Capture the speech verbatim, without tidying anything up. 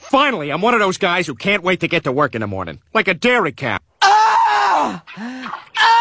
Finally, I'm one of those guys who can't wait to get to work in the morning. Like a dairy cow. Ah! Ah!